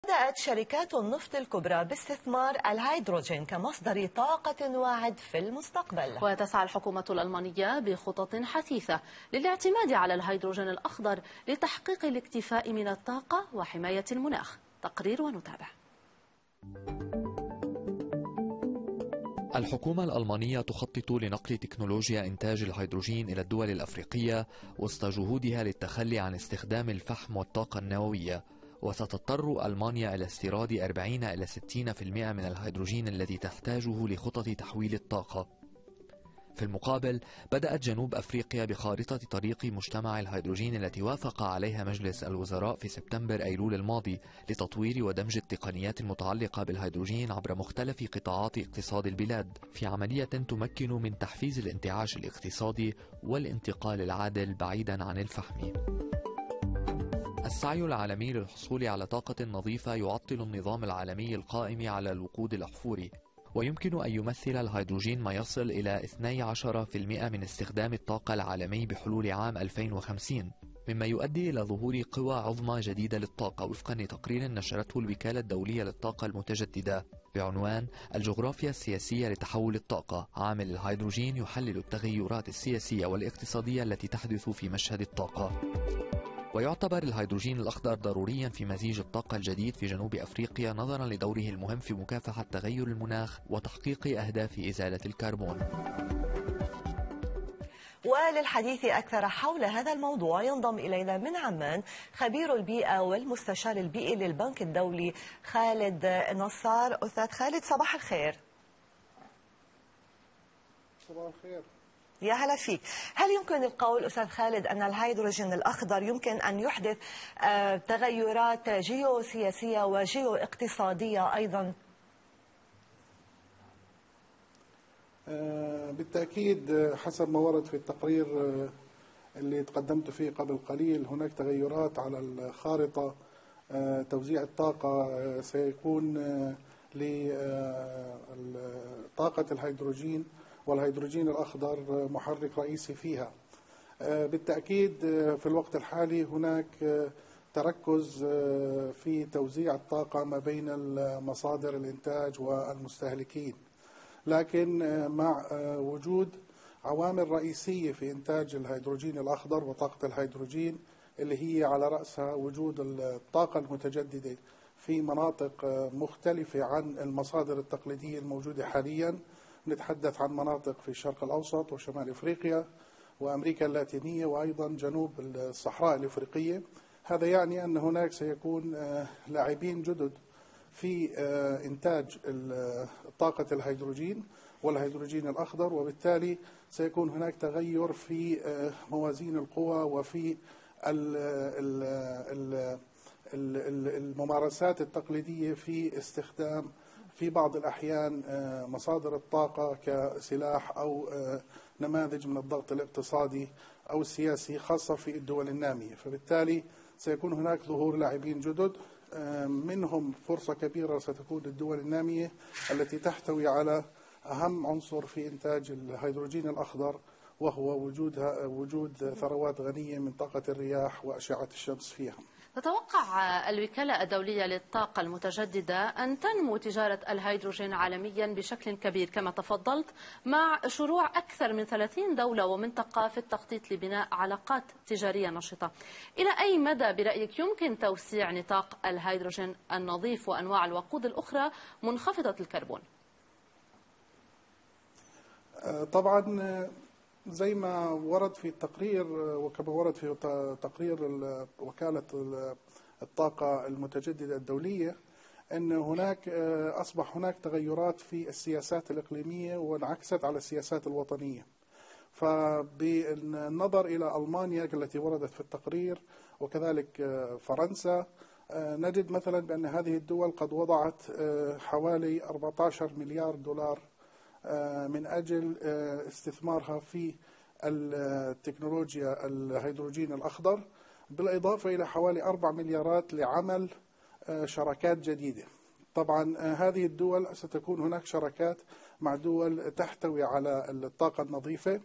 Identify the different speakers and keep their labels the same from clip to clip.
Speaker 1: بدأت شركات النفط الكبرى باستثمار الهيدروجين كمصدر طاقة واعد في المستقبل.
Speaker 2: وتسعى الحكومة الألمانية بخطط حثيثة للاعتماد على الهيدروجين الأخضر لتحقيق الاكتفاء من الطاقة وحماية المناخ. تقرير ونتابع.
Speaker 3: الحكومة الألمانية تخطط لنقل تكنولوجيا إنتاج الهيدروجين إلى الدول الأفريقية وسط جهودها للتخلي عن استخدام الفحم والطاقة النووية، وستضطر ألمانيا إلى استيراد 40 إلى 60% من الهيدروجين الذي تحتاجه لخطط تحويل الطاقة. في المقابل بدأت جنوب أفريقيا بخارطة طريق مجتمع الهيدروجين التي وافق عليها مجلس الوزراء في سبتمبر أيلول الماضي لتطوير ودمج التقنيات المتعلقة بالهيدروجين عبر مختلف قطاعات اقتصاد البلاد في عملية تمكن من تحفيز الانتعاش الاقتصادي والانتقال العادل بعيدا عن الفحم. السعي العالمي للحصول على طاقة نظيفة يعطل النظام العالمي القائم على الوقود الأحفوري، ويمكن أن يمثل الهيدروجين ما يصل إلى 12% من استخدام الطاقة العالمي بحلول عام 2050، مما يؤدي إلى ظهور قوى عظمى جديدة للطاقة وفقا لتقرير نشرته الوكالة الدولية للطاقة المتجددة بعنوان الجغرافيا السياسية لتحول الطاقة. عامل الهيدروجين يحلل التغيرات السياسية والاقتصادية التي تحدث في مشهد الطاقة. ويعتبر الهيدروجين الأخضر ضروريا في مزيج الطاقة الجديد في جنوب أفريقيا نظرا لدوره المهم في مكافحة تغير المناخ وتحقيق أهداف إزالة الكربون.
Speaker 1: وللحديث أكثر حول هذا الموضوع ينضم إلينا من عمان خبير البيئة والمستشار البيئي للبنك الدولي خالد نصار. أستاذ خالد صباح الخير.
Speaker 4: صباح الخير.
Speaker 1: يا هلا فيك. هل يمكن القول أستاذ خالد أن الهيدروجين الأخضر يمكن أن يحدث تغيرات جيوسياسية وجيو اقتصادية أيضا؟
Speaker 4: بالتأكيد حسب ما ورد في التقرير اللي تقدمت فيه قبل قليل، هناك تغيرات على الخارطة. توزيع الطاقة سيكون لطاقة الهيدروجين، والهيدروجين الأخضر محرك رئيسي فيها. بالتأكيد في الوقت الحالي هناك تركز في توزيع الطاقة ما بين مصادر الإنتاج والمستهلكين، لكن مع وجود عوامل رئيسية في إنتاج الهيدروجين الأخضر وطاقة الهيدروجين اللي هي على رأسها وجود الطاقة المتجددة في مناطق مختلفة عن المصادر التقليدية الموجودة حاليا. نتحدث عن مناطق في الشرق الأوسط وشمال إفريقيا وأمريكا اللاتينية وأيضا جنوب الصحراء الإفريقية. هذا يعني أن هناك سيكون لاعبين جدد في إنتاج طاقة الهيدروجين والهيدروجين الأخضر، وبالتالي سيكون هناك تغير في موازين القوى وفي الممارسات التقليدية في استخدام في بعض الأحيان مصادر الطاقة كسلاح أو نماذج من الضغط الاقتصادي أو السياسي خاصة في الدول النامية. فبالتالي سيكون هناك ظهور لاعبين جدد، منهم فرصة كبيرة ستكون للدول النامية التي تحتوي على أهم عنصر في إنتاج الهيدروجين الأخضر، وهو وجود ثروات غنية من طاقة الرياح وأشعة الشمس فيها.
Speaker 2: تتوقع الوكالة الدولية للطاقة المتجددة أن تنمو تجارة الهيدروجين عالميا بشكل كبير كما تفضلت، مع شروع أكثر من 30 دولة ومنطقة في التخطيط لبناء علاقات تجارية نشطة. إلى أي مدى برأيك يمكن توسيع نطاق الهيدروجين النظيف وأنواع الوقود الأخرى منخفضة الكربون؟
Speaker 4: طبعا زي ما ورد في التقرير وكما ورد في تقرير وكالة الطاقة المتجددة الدولية، أن هناك أصبح هناك تغيرات في السياسات الإقليمية وانعكست على السياسات الوطنية. فبالنظر إلى ألمانيا التي وردت في التقرير وكذلك فرنسا، نجد مثلا بأن هذه الدول قد وضعت حوالي 14 مليار دولار من أجل استثمارها في التكنولوجيا الهيدروجين الأخضر، بالإضافة إلى حوالي 4 مليارات لعمل شراكات جديدة. طبعا هذه الدول ستكون هناك شراكات مع دول تحتوي على الطاقة النظيفة،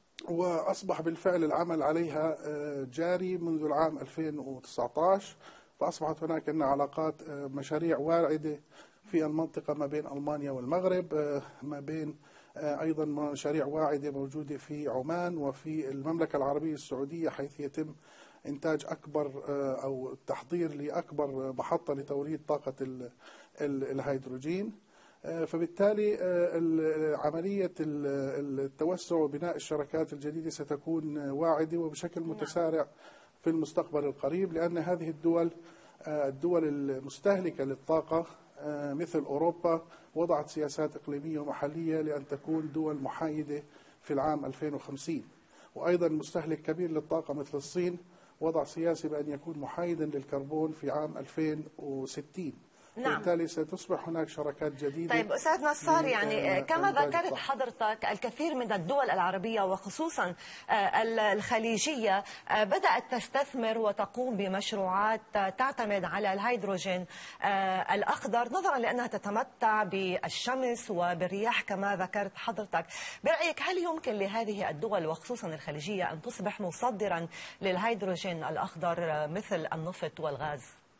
Speaker 4: وأصبح بالفعل العمل عليها جاري منذ العام 2019، فأصبحت هناك عندنا علاقات مشاريع واعدة في المنطقة ما بين ألمانيا والمغرب، ما بين أيضا مشاريع واعدة موجودة في عمان وفي المملكة العربية السعودية، حيث يتم إنتاج أكبر أو التحضير لأكبر محطة لتوليد طاقة الهيدروجين. فبالتالي عملية التوسع وبناء الشركات الجديدة ستكون واعدة وبشكل متسارع في المستقبل القريب، لأن هذه الدول المستهلكة للطاقة مثل أوروبا وضعت سياسات إقليمية ومحلية لأن تكون دول محايدة في العام 2050. وأيضا مستهلك كبير للطاقة مثل الصين وضع سياسي بأن يكون محايدا للكربون في عام 2060.
Speaker 1: نعم.
Speaker 4: وبالتالي ستصبح هناك شراكات جديدة.
Speaker 1: طيب أستاذ نصار، يعني كما ذكرت حضرتك الكثير من الدول العربية وخصوصا الخليجية بدأت تستثمر وتقوم بمشروعات تعتمد على الهيدروجين الأخضر نظرا لأنها تتمتع بالشمس وبالرياح كما ذكرت حضرتك. برأيك هل يمكن لهذه الدول وخصوصا الخليجية أن تصبح مصدرا للهيدروجين الأخضر مثل النفط والغاز؟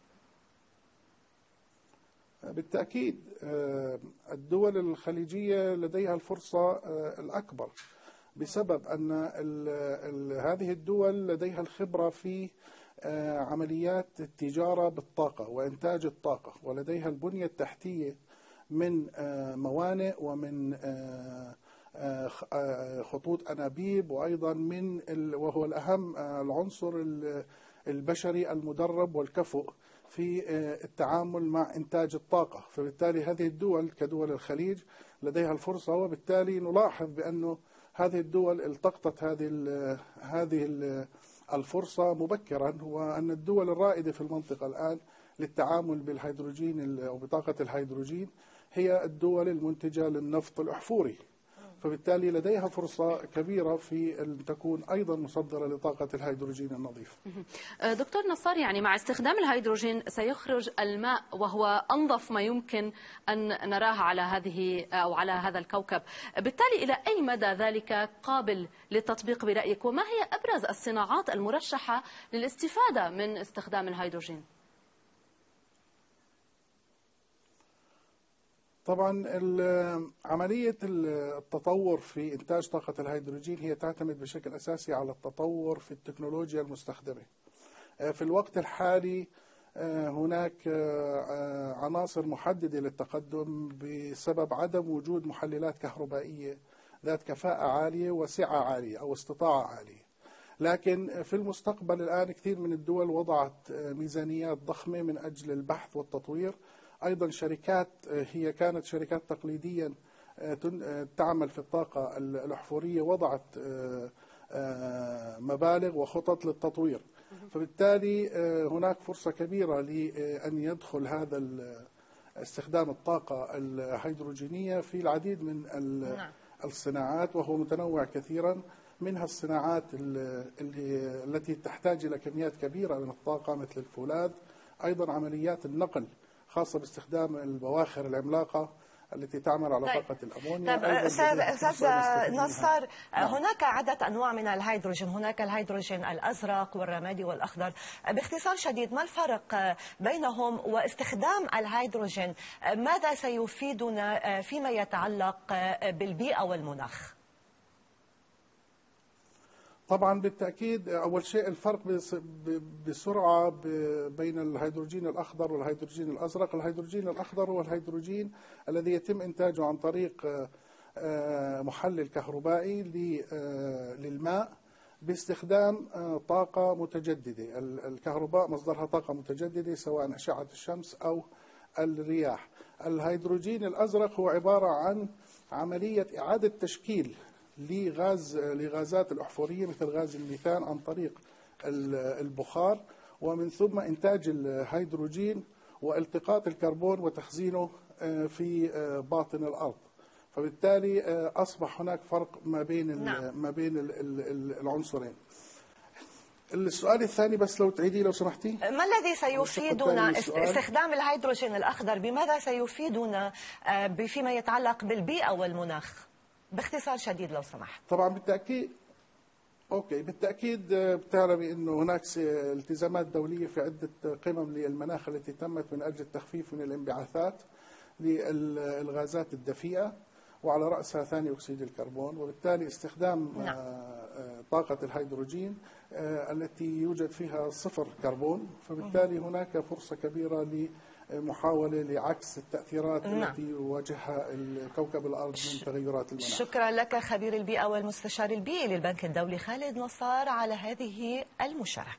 Speaker 4: بالتأكيد الدول الخليجية لديها الفرصة الأكبر بسبب أن هذه الدول لديها الخبرة في عمليات التجارة بالطاقة وإنتاج الطاقة، ولديها البنية التحتية من موانئ ومن خطوط أنابيب، وأيضا من وهو الأهم العنصر البشري المدرب والكفؤ في التعامل مع إنتاج الطاقة. فبالتالي هذه الدول كدول الخليج لديها الفرصة، وبالتالي نلاحظ بأنه هذه الدول التقطت هذه الفرصة مبكرا، وأن الدول الرائدة في المنطقة الآن للتعامل بالهيدروجين أو بطاقة الهيدروجين هي الدول المنتجة للنفط الأحفوري. فبالتالي لديها فرصة كبيرة في أن تكون أيضا مصدرة لطاقة الهيدروجين النظيف.
Speaker 2: دكتور نصار، يعني مع استخدام الهيدروجين سيخرج الماء وهو أنظف ما يمكن أن نراه على على هذا الكوكب، بالتالي إلى أي مدى ذلك قابل للتطبيق برأيك؟ وما هي أبرز الصناعات المرشحة للاستفادة من استخدام الهيدروجين؟
Speaker 4: طبعا عملية التطور في إنتاج طاقة الهيدروجين هي تعتمد بشكل أساسي على التطور في التكنولوجيا المستخدمة. في الوقت الحالي هناك عناصر محددة للتقدم بسبب عدم وجود محللات كهربائية ذات كفاءة عالية وسعة عالية أو استطاعة عالية. لكن في المستقبل الآن كثير من الدول وضعت ميزانيات ضخمة من أجل البحث والتطوير. أيضا شركات هي كانت شركات تقليديا تعمل في الطاقة الأحفورية وضعت مبالغ وخطط للتطوير. فبالتالي هناك فرصة كبيرة لأن يدخل هذا استخدام الطاقة الهيدروجينية في العديد من الصناعات، وهو متنوع كثيرا، منها الصناعات التي تحتاج إلى كميات كبيرة من الطاقة مثل الفولاذ، أيضا عمليات النقل خاصة باستخدام البواخر العملاقة التي تعمل على طاقة الأمونيا.
Speaker 1: طيب أستاذ نصار، هناك عدة أنواع من الهيدروجين، هناك الهيدروجين الأزرق والرمادي والأخضر. باختصار شديد ما الفرق بينهم، واستخدام الهيدروجين ماذا سيفيدنا فيما يتعلق بالبيئة والمناخ؟
Speaker 4: طبعا بالتأكيد أول شيء الفرق بسرعة بين الهيدروجين الأخضر والهيدروجين الأزرق. الهيدروجين الأخضر هو الهيدروجين الذي يتم إنتاجه عن طريق محلل كهربائي للماء باستخدام طاقة متجددة. الكهرباء مصدرها طاقة متجددة سواء أشعة الشمس أو الرياح. الهيدروجين الأزرق هو عبارة عن عملية إعادة تشكيل لغازات الأحفورية مثل غاز الميثان عن طريق البخار، ومن ثم إنتاج الهيدروجين والتقاط الكربون وتخزينه في باطن الأرض. فبالتالي أصبح هناك فرق ما بين العنصرين. السؤال الثاني بس لو تعيدي لو سمحتي.
Speaker 1: ما الذي سيفيدنا استخدام الهيدروجين الأخضر؟ بماذا سيفيدنا فيما يتعلق بالبيئة والمناخ؟ باختصار شديد لو سمحت.
Speaker 4: طبعا اوكي، بالتاكيد بتعرفي انه هناك التزامات دوليه في عده قمم للمناخ التي تمت من اجل التخفيف من الانبعاثات للغازات الدفيئه، وعلى راسها ثاني اكسيد الكربون، وبالتالي استخدام طاقه الهيدروجين التي يوجد فيها صفر كربون، فبالتالي هناك فرصه كبيره محاولة لعكس التأثيرات التي يواجهها كوكب الأرض من تغيرات المناخ.
Speaker 1: شكرا لك خبير البيئة والمستشار البيئي للبنك الدولي خالد نصار على هذه المشاركة.